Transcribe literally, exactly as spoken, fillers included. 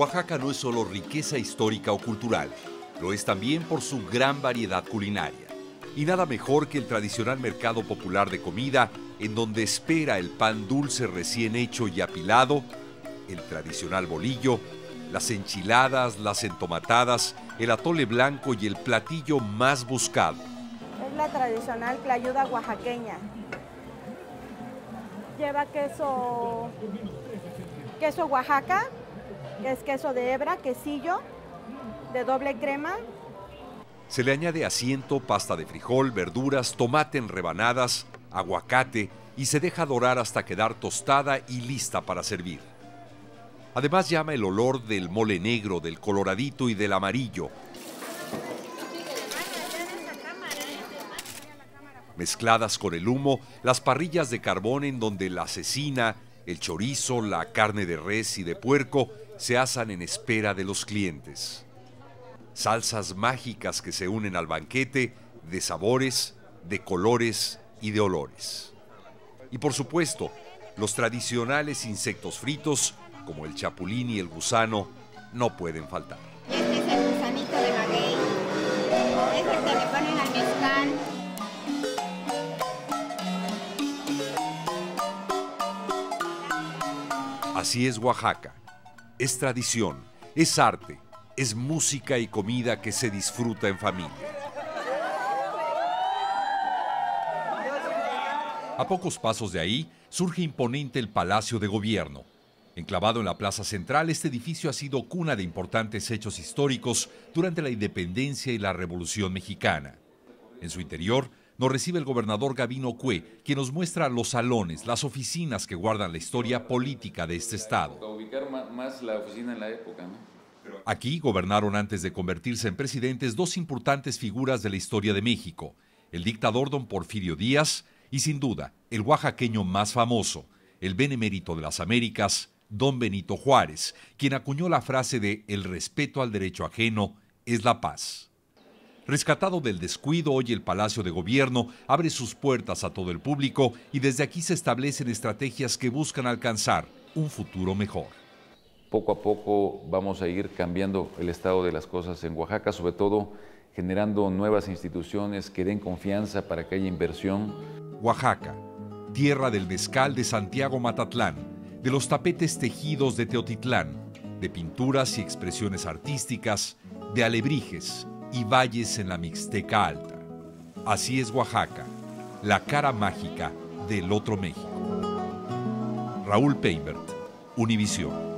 Oaxaca no es solo riqueza histórica o cultural, lo es también por su gran variedad culinaria. Y nada mejor que el tradicional mercado popular de comida, en donde espera el pan dulce recién hecho y apilado, el tradicional bolillo, las enchiladas, las entomatadas, el atole blanco y el platillo más buscado. Es la tradicional clayuda oaxaqueña. Lleva queso, queso Oaxaca, que es queso de hebra, quesillo, de doble crema. Se le añade asiento, pasta de frijol, verduras, tomate en rebanadas, aguacate y se deja dorar hasta quedar tostada y lista para servir. Además llama el olor del mole negro, del coloradito y del amarillo. Mezcladas con el humo, las parrillas de carbón en donde la cecina, el chorizo, la carne de res y de puerco se asan en espera de los clientes. Salsas mágicas que se unen al banquete de sabores, de colores y de olores. Y por supuesto, los tradicionales insectos fritos, como el chapulín y el gusano, no pueden faltar. Este es el gusanito de maguey. Es el que le ponen al mezcal. Así es Oaxaca. Es tradición, es arte, es música y comida que se disfruta en familia. A pocos pasos de ahí surge imponente el Palacio de Gobierno. Enclavado en la plaza central, este edificio ha sido cuna de importantes hechos históricos durante la independencia y la Revolución Mexicana. En su interior nos recibe el gobernador Gavino Cue, quien nos muestra los salones, las oficinas que guardan la historia política de este estado. Ubicar más la oficina en la época, ¿no? Aquí gobernaron antes de convertirse en presidentes dos importantes figuras de la historia de México, el dictador don Porfirio Díaz y sin duda el oaxaqueño más famoso, el benemérito de las Américas, don Benito Juárez, quien acuñó la frase de "el respeto al derecho ajeno es la paz". Rescatado del descuido, hoy el Palacio de Gobierno abre sus puertas a todo el público y desde aquí se establecen estrategias que buscan alcanzar un futuro mejor. Poco a poco vamos a ir cambiando el estado de las cosas en Oaxaca, sobre todo generando nuevas instituciones que den confianza para que haya inversión. Oaxaca, tierra del mezcal de Santiago Matatlán, de los tapetes tejidos de Teotitlán, de pinturas y expresiones artísticas, de alebrijes y valles en la Mixteca Alta. Así es Oaxaca, la cara mágica del otro México. Raúl Peinbert, Univisión.